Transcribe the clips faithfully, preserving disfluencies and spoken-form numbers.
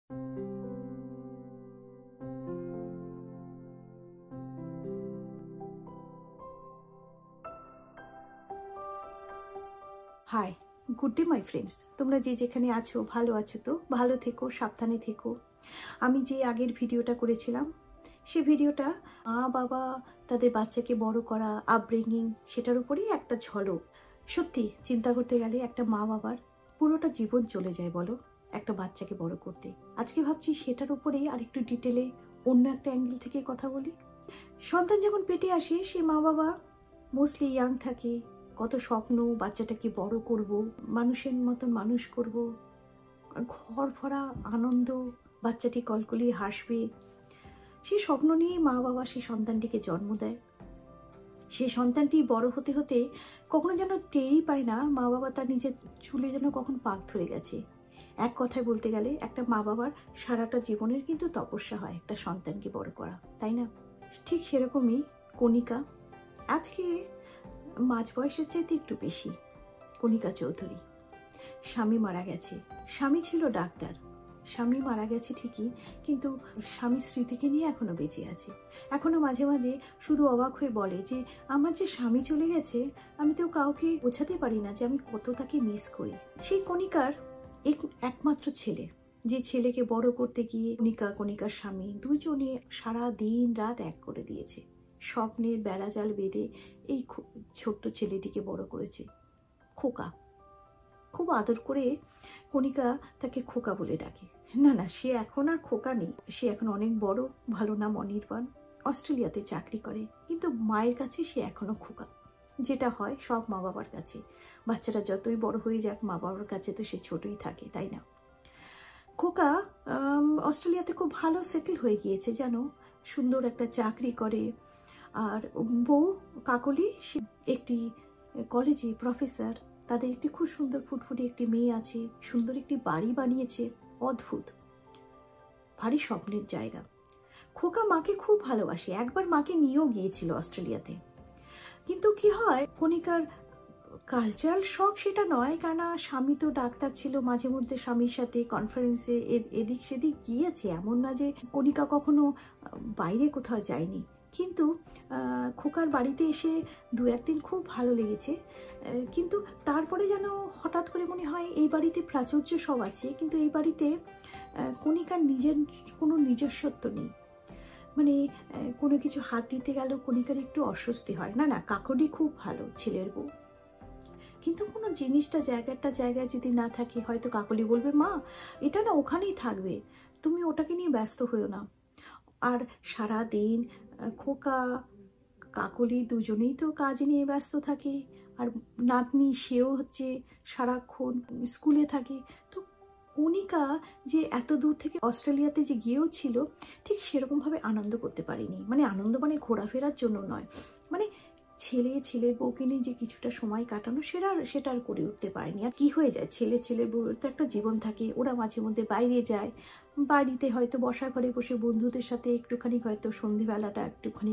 High, good day my friends. তোমরা যে যেখানে আছো ভালো আছো তো? ভালো থেকো, সাবধানে থেকো। আমি যে আগের ভিডিওটা করেছিলাম সে ভিডিওটা মা বাবা তাদের বাচ্চাকে বড় করা, আপব্রিঙ্গিং, সেটার উপরেই একটা ঝলক। সত্যি চিন্তা করতে গেলে একটা মা বাবার পুরোটা জীবন চলে যায় বলো একটা বাচ্চাকে বড় করতে। আজকে ভাবছি সেটার উপরেই আর একটু ডিটেলে অন্য একটা অ্যাঙ্গেল থেকে কথা বলি। সন্তান যখন পেটে আসে সে মা বাবা মোস্টলি ইয়াং থাকে, কত স্বপ্ন, বাচ্চাটাকে বড় করব, মানুষের মতন মানুষ করব, ঘর ভরা আনন্দ, বাচ্চাটি কলকলিয়ে হাসবে, সেই স্বপ্ন নিয়ে মা বাবা সেই সন্তানটিকে জন্ম দেয়। সেই সন্তানটি বড় হতে হতে কখনো যেন টেরই পায় না মা বাবা তার নিজের চুলে যেন কখন পাক ধরে গেছে। এক কথায় বলতে গেলে একটা মা বাবার সারাটা জীবনের কিন্তু তপস্যা হয় একটা সন্তানকে বড় করা, তাই না? ঠিক সেরকমই কণিকা আজকে মাঝ বয়সের চাইতে একটু বেশি। কণিকা চৌধুরী স্বামী মারা গেছে। স্বামী ছিল ডাক্তার, স্বামী মারা গেছে ঠিকই, কিন্তু স্বামী স্মৃতিকে নিয়ে এখনো বেঁচে আছে। এখনো মাঝে মাঝে শুধু অবাক হয়ে বলে যে আমার যে স্বামী চলে গেছে আমি তো কাউকে বোঝাতে পারি না যে আমি কত তাকে মিস করি। সেই কণিকার একমাত্র ছেলে, যে ছেলেকে বড় করতে গিয়ে কণিকা কণিকার স্বামী দুজনে সারা দিন রাত এক করে দিয়েছে। স্বপ্নের বেড়াজাল বেঁধে এই ছোট্ট ছেলেটিকে বড় করেছে। খোকা, খুব আদর করে কণিকা তাকে খোকা বলে ডাকে। না না, সে এখন আর খোকা নেই, সে এখন অনেক বড়, ভালো নাম অনির্বাণ, অস্ট্রেলিয়াতে চাকরি করে, কিন্তু মায়ের কাছে সে এখনো খোকা। যেটা হয় সব মা বাবার কাছে, বাচ্চারা যতই বড় হয়ে যাক মা বাবার কাছে তো সে ছোটই থাকে, তাই না? খোকা অস্ট্রেলিয়াতে খুব ভালো সেটেল হয়ে গিয়েছে, জানো, সুন্দর একটা চাকরি করে। আর বউ কাকলি সে একটি কলেজে প্রফেসর, তাদের একটি খুব সুন্দর ফুটফুটে একটি মেয়ে আছে, সুন্দর একটি বাড়ি বানিয়েছে, অদ্ভুত, ভারী স্বপ্নের জায়গা। খোকা মাকে খুব ভালোবাসে, একবার মাকে নিয়েও গিয়েছিল অস্ট্রেলিয়াতে। কিন্তু কি হয়, কণিকার কালচারাল শখ সেটা নয়, কেন স্বামী তো ডাক্তার ছিল, মাঝে মধ্যে স্বামীর সাথে কনফারেন্সে এদিক সেদিক গিয়েছে, এমন না যে কণিকা কখনো বাইরে কোথাও যায়নি। কিন্তু খোকার বাড়িতে এসে দু একদিন খুব ভালো লেগেছে, কিন্তু তারপরে যেন হঠাৎ করে মনে হয় এই বাড়িতে প্রাচুর্য সব আছে, কিন্তু এই বাড়িতে কণিকার নিজের কোনো নিজস্বত্ব নেই। মানে কোনো কিছু হাত দিতে গেল কণিকার একটু অস্বস্তি হয়। না না, কাকলি খুব ভালো ছেলের বউ, কিন্তু কোনো জিনিসটা জায়গাটা জায়গায় যদি না থাকে, হয়তো কাকলি বলবে মা এটা না ওখানেই থাকবে, তুমি ওটাকে নিয়ে ব্যস্ত হয়েও না। আর সারা দিন খোকা কাকলি দুজনেই তো কাজ নিয়ে ব্যস্ত থাকে, আর নাতনি সেও হচ্ছে সারাক্ষণ স্কুলে থাকে। তো কণিকা যে এত দূর থেকে অস্ট্রেলিয়াতে যে গিয়েও ছিল, ঠিক সেরকম ভাবে আনন্দ করতে পারিনি। মানে আনন্দ মানে ঘোরাফেরার জন্য নয়, মানে ছেলে ছেলের বউকে নিয়ে যে কিছুটা সময় কাটানো সেটা সেটা আর করে উঠতে পারেনি। আর কি হয়ে যায়, ছেলে ছেলের বউর তো একটা জীবন থাকে, ওরা মাঝে মধ্যে বাইরে যায়, বাড়িতে হয়তো বসা ঘরে বসে বন্ধুদের সাথে একটুখানি হয়তো সন্ধেবেলাটা একটুখানি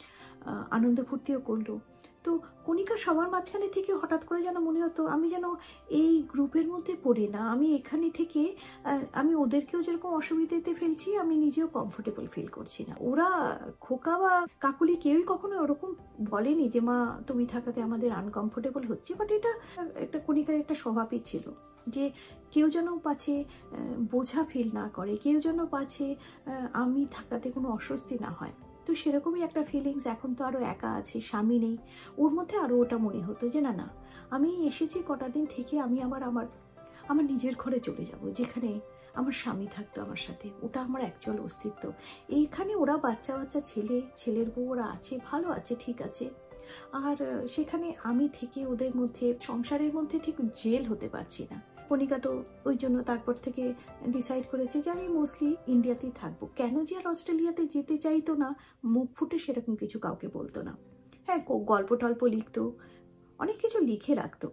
আনন্দ ফুর্তিও করলো। তো কণিকা সবার মাঝখানে থেকে হঠাৎ করে যেন মনে হতো আমি যেন এই গ্রুপের মধ্যে পড়ি না, আমি এখানে থেকে আমি ওদেরকেও যেরকম অসুবিধাতে ফেলছি, আমি নিজেও কমফোর্টেবল ফিল করছি না। ওরা খোকা বা কাকুলি কেউই কখনো ওরকম বলেনি যে মা তুমি থাকাতে আমাদের আনকমফোর্টেবল হচ্ছে, বাট এটা একটা কণিকার একটা স্বভাবই ছিল যে কেউ যেন পাছে বোঝা ফিল না করে, কেউ যেন পাছে আমি থাকাতে কোনো অস্বস্তি না হয়। তো সেরকমই একটা ফিলিংস। এখন তো আরো একা আছে, স্বামী নেই, ওর মধ্যে আরো ওটা মনে হতো যে না না আমি এসেছি কটা দিন থেকে, আমি আবার আমার আমার নিজের ঘরে চলে যাব, যেখানে আমার স্বামী থাকতো আমার সাথে, ওটা আমার অ্যাকচুয়াল অস্তিত্ব। এইখানে ওরা বাচ্চা বাচ্চা ছেলে ছেলের বউ ওরা আছে, ভালো আছে, ঠিক আছে, আর সেখানে আমি থেকে ওদের মধ্যে সংসারের মধ্যে ঠিক জেল হতে পারছি না। কণিকা তো ওই জন্য তারপর থেকে ডিসাইড করেছে যে আমি মোস্টলি ইন্ডিয়াতেই থাকবো। কেন যে আর অস্ট্রেলিয়াতে যেতে চাইতো না, মুখ ফুটে সেরকম কিছু কাউকে বলতো না। হ্যাঁ, গল্প টল্প লিখতো, অনেক কিছু লিখে রাখতো,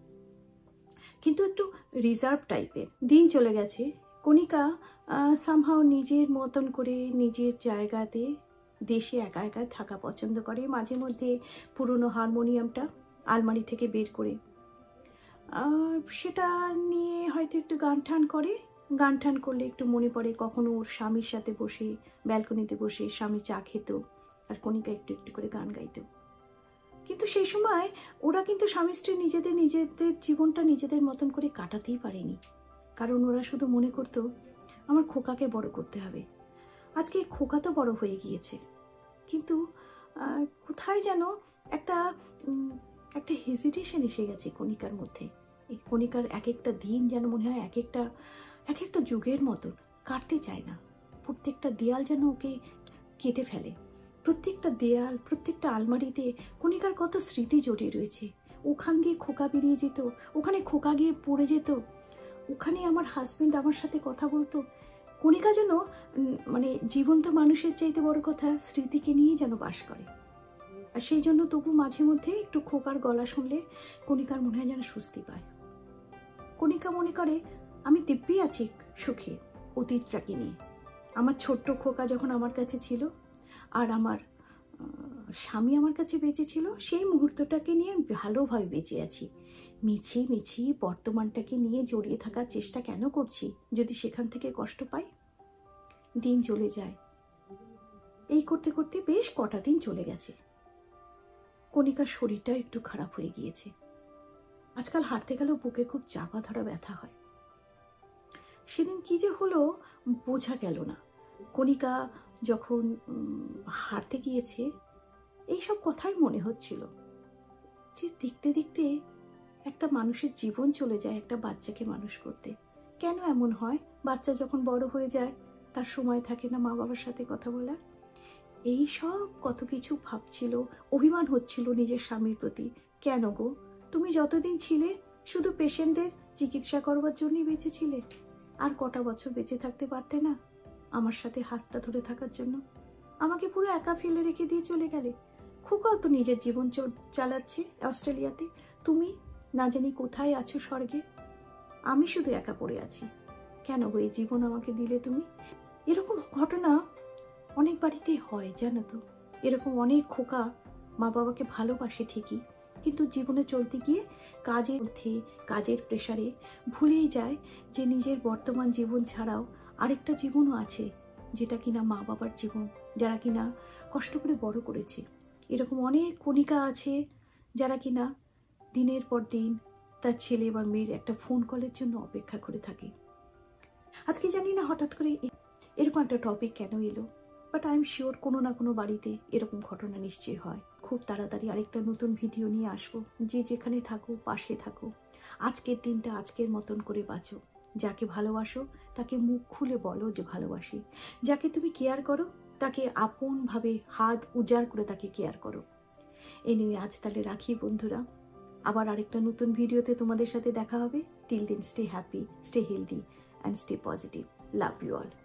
কিন্তু একটু রিজার্ভ টাইপের। দিন চলে গেছে, কণিকা সামহাও নিজের মতন করে নিজের জায়গাতে দেশে একা একা থাকা পছন্দ করে। মাঝে মধ্যে পুরনো হারমোনিয়ামটা আলমারি থেকে বের করে সেটা নিয়ে হয়তো একটু গান টান করে, গান টান করলে একটু মনে পড়ে কখনো ওর স্বামীর সাথে বসে ব্যালকনিতে বসে স্বামী চা খেত আর কণিকা একটু একটু করে গান গাইত। কিন্তু সেই সময় ওরা কিন্তু স্বামী স্ত্রী নিজেদের নিজেদের জীবনটা নিজেদের মতন করে কাটাতেই পারেনি, কারণ ওরা শুধু মনে করতো আমার খোকাকে বড় করতে হবে। আজকে খোকা তো বড় হয়ে গিয়েছে, কিন্তু কোথায় যেন একটা একটা হেজিটেশন এসে গেছে কণিকার মধ্যে। এই কণিকার এক একটা দিন যেন মনে হয় এক একটা এক একটা যুগের মতন কাটতে চায় না। প্রত্যেকটা দেয়াল যেন ওকে কেটে ফেলে। প্রত্যেকটা দেয়াল, প্রত্যেকটা আলমারিতে কণিকার কত স্মৃতি জড়িয়ে রয়েছে। ওখান দিয়ে খোকা বেরিয়ে যেত, ওখানে খোকা গিয়ে পড়ে যেত, ওখানে আমার হাজবেন্ড আমার সাথে কথা বলতো। কণিকা যেন মানে জীবন্ত মানুষের চাইতে বড় কথা স্মৃতিকে নিয়েই যেন বাস করে। আর সেই জন্য তবু মাঝে মধ্যে একটু খোকার গলা শুনলে কণিকার মনে হয় যেন স্বস্তি পায়। কণিকা মনে করে আমি দিব্যি আছি সুখে অতীতটাকে নিয়ে। আমার ছোট্ট খোকা যখন আমার কাছে ছিল আর আমার স্বামী আমার কাছে বেঁচে ছিল, সেই মুহূর্তটাকে নিয়ে ভালোভাবে বেঁচে আছি। মিছি মিছি বর্তমানটাকে নিয়ে জড়িয়ে থাকার চেষ্টা কেন করছি যদি সেখান থেকে কষ্ট পাই? দিন চলে যায়। এই করতে করতে বেশ কটা দিন চলে গেছে। কণিকার শরীরটা একটু খারাপ হয়ে গিয়েছে। আজকাল হাঁটতে গেলেও বুকে খুব চাপা ধরা ব্যথা হয়। সেদিন কি যে হলো বোঝা গেল না। কণিকা যখন হাঁটতে গিয়েছে এইসব কথাই মনে হচ্ছিল যে দেখতে দেখতে একটা মানুষের জীবন চলে যায় একটা বাচ্চাকে মানুষ করতে। কেন এমন হয়? বাচ্চা যখন বড় হয়ে যায় তার সময় থাকে না মা বাবার সাথে কথা বলার। এই সব কত কিছু ভাবছিল, অভিমান হচ্ছিল নিজের স্বামীর প্রতি। কেন গো, তুমি যতদিন ছিলে শুধু পেশেন্টদের চিকিৎসা করবার জন্যই বেঁচে ছিলে? আর কটা বছর বেঁচে থাকতে পারতে না আমার সাথে হাতটা ধরে থাকার জন্য? আমাকে পুরো একা ফেলে রেখে দিয়ে চলে গেলে। খোকাও তো নিজের জীবন চালাচ্ছে অস্ট্রেলিয়াতে, তুমি না জানি কোথায় আছো স্বর্গে, আমি শুধু একা পড়ে আছি। কেন গো এই জীবন আমাকে দিলে তুমি? এরকম ঘটনা অনেক বাড়িতেই হয় জানো তো। এরকম অনেক খোকা মা বাবাকে ভালোবাসে ঠিকই, কিন্তু জীবনে চলতে গিয়ে কাজের মধ্যে কাজের প্রেসারে ভুলেই যায় যে নিজের বর্তমান জীবন ছাড়াও আরেকটা জীবনও আছে, যেটা কিনা মা বাবার জীবন, যারা কিনা কষ্ট করে বড় করেছে। এরকম অনেক কণিকা আছে যারা কিনা দিনের পর দিন তার ছেলে বা মেয়ের একটা ফোন কলের জন্য অপেক্ষা করে থাকে। আজকে জানি না হঠাৎ করে এরকম একটা টপিক কেন এলো, বাট আই এম শিওর কোনো না কোনো বাড়িতে এরকম ঘটনা নিশ্চয়ই হয়। খুব তাড়াতাড়ি আরেকটা নতুন ভিডিও নিয়ে আসবো। যে যেখানে থাকো পাশে থাকো। আজকের দিনটা আজকের মতন করে বাঁচো। যাকে ভালোবাসো তাকে মুখ খুলে বলো যে ভালোবাসি। যাকে তুমি কেয়ার করো তাকে আপনভাবে হাত উজাড় করে তাকে কেয়ার করো। এই নিয়ে আজ তাহলে রাখি বন্ধুরা, আবার আরেকটা নতুন ভিডিওতে তোমাদের সাথে দেখা হবে। Till then stay happy, stay healthy and stay positive. Love you all.